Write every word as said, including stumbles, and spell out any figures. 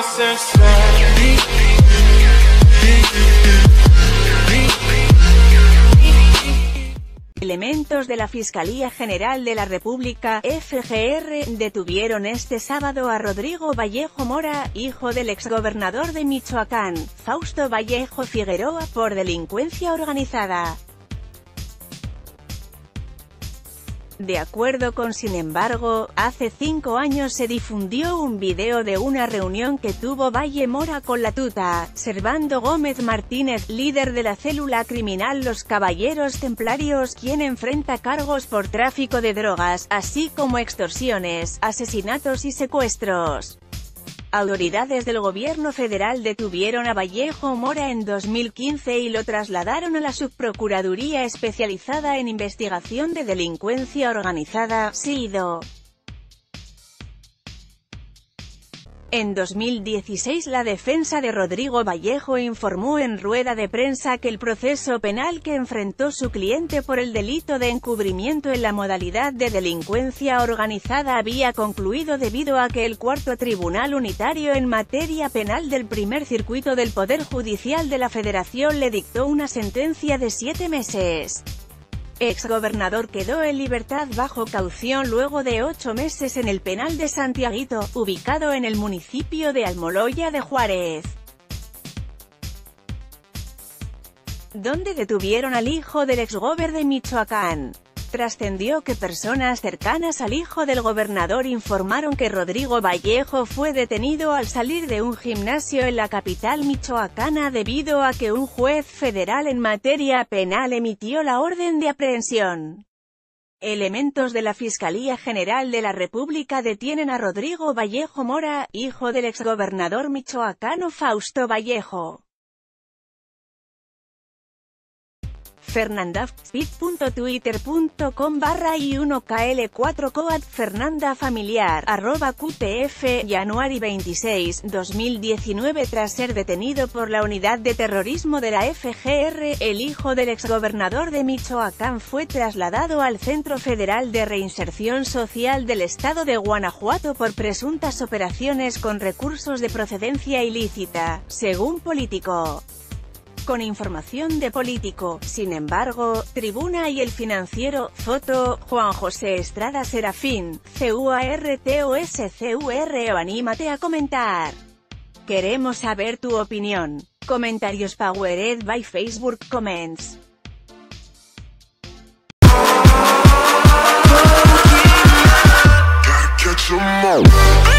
Elementos de la Fiscalía General de la República, F G R, detuvieron este sábado a Rodrigo Vallejo Mora, hijo del exgobernador de Michoacán, Fausto Vallejo Figueroa, por delincuencia organizada. De acuerdo con Sin embargo, hace cinco años se difundió un video de una reunión que tuvo Valle Mora con la tuta, Servando Gómez Martínez, líder de la célula criminal Los Caballeros Templarios, quien enfrenta cargos por tráfico de drogas, así como extorsiones, asesinatos y secuestros. Autoridades del gobierno federal detuvieron a Vallejo Mora en dos mil quince y lo trasladaron a la Subprocuraduría Especializada en Investigación de Delincuencia Organizada, SIDO. En dos mil dieciséis la defensa de Rodrigo Vallejo informó en rueda de prensa que el proceso penal que enfrentó su cliente por el delito de encubrimiento en la modalidad de delincuencia organizada había concluido debido a que el Cuarto Tribunal Unitario en materia penal del Primer Circuito del Poder Judicial de la Federación le dictó una sentencia de siete meses. Exgobernador quedó en libertad bajo caución luego de ocho meses en el penal de Santiaguito, ubicado en el municipio de Almoloya de Juárez, donde detuvieron al hijo del exgober de Michoacán. Trascendió que personas cercanas al hijo del gobernador informaron que Rodrigo Vallejo fue detenido al salir de un gimnasio en la capital michoacana debido a que un juez federal en materia penal emitió la orden de aprehensión. Elementos de la Fiscalía General de la República detienen a Rodrigo Vallejo Mora, hijo del exgobernador michoacano Fausto Vallejo. Fernandafspit punto twitter punto com barra i uno k l cuatro coad Fernanda Familiar, arroba Q T F, Januari veintiséis, dos mil diecinueve. Tras ser detenido por la Unidad de Terrorismo de la F G R, el hijo del exgobernador de Michoacán fue trasladado al Centro Federal de Reinserción Social del Estado de Guanajuato por presuntas operaciones con recursos de procedencia ilícita, según Político. Con información de Político. Sin embargo, Tribuna y El Financiero. Foto, Juan José Estrada Serafín, C U A R T O S C U R O. Anímate a comentar. Queremos saber tu opinión. Comentarios powered by Facebook Comments. Gotta catch 'em all.